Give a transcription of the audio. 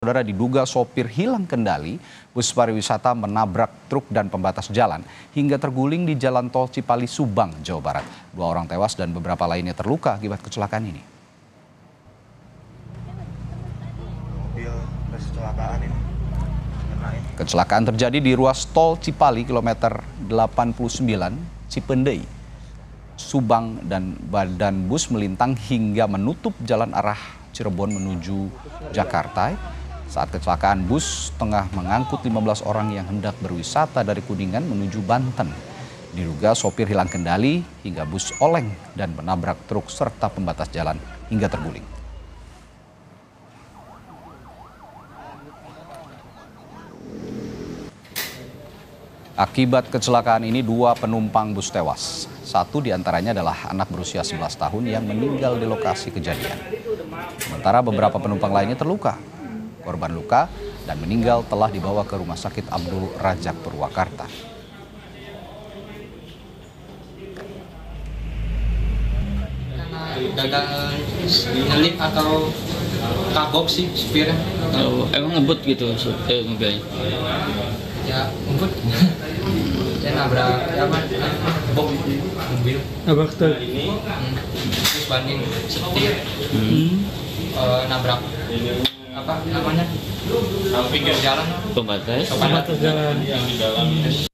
Saudara, diduga sopir hilang kendali, bus pariwisata menabrak truk dan pembatas jalan hingga terguling di Jalan Tol Cipali, Subang, Jawa Barat. 2 orang tewas dan beberapa lainnya terluka akibat kecelakaan ini. Kecelakaan terjadi di ruas Tol Cipali kilometer 89 Cipendei, Subang, dan badan bus melintang hingga menutup jalan arah Cirebon menuju Jakarta. Saat kecelakaan, bus tengah mengangkut 15 orang yang hendak berwisata dari Kuningan menuju Banten. Diduga sopir hilang kendali hingga bus oleng dan menabrak truk serta pembatas jalan hingga terguling. Akibat kecelakaan ini 2 penumpang bus tewas. 1 diantaranya adalah anak berusia 11 tahun yang meninggal di lokasi kejadian. Sementara beberapa penumpang lainnya terluka. Korban luka dan meninggal telah dibawa ke Rumah Sakit Abdul Rajak Purwakarta. Gagal nyelip atau kagok sih supirnya. Emang ngebut gitu mobilnya? Ya ngebut. Ya nabrak bok mobil. Nabrak truk. Terus banding setir. Nabrak apa namanya? Pinggir jalan. Pembatas Jalan.